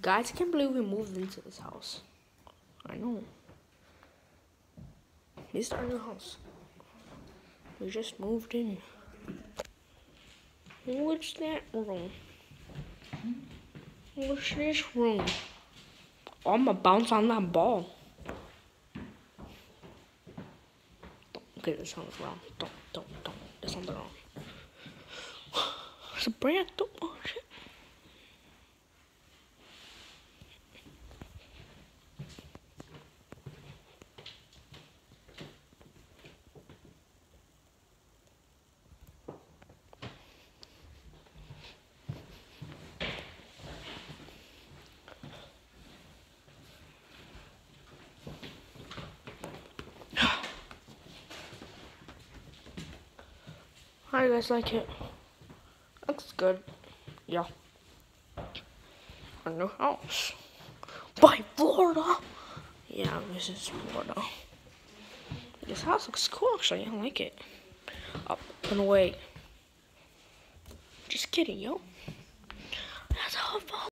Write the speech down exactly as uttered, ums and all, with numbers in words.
Guys, I can't believe we moved into this house. I know. This is our new house. We just moved in. What's that room? What's this room? Oh, I'm gonna bounce on that ball. Okay, that sounds wrong. Don't, don't, don't. That sounds wrong. It's a brand new. Oh, shit. How do you guys like it? Looks good. Yeah. Our new house. By Florida. Yeah, this is Florida. This house looks cool actually. I like it. Up and away. Just kidding, yo. That's how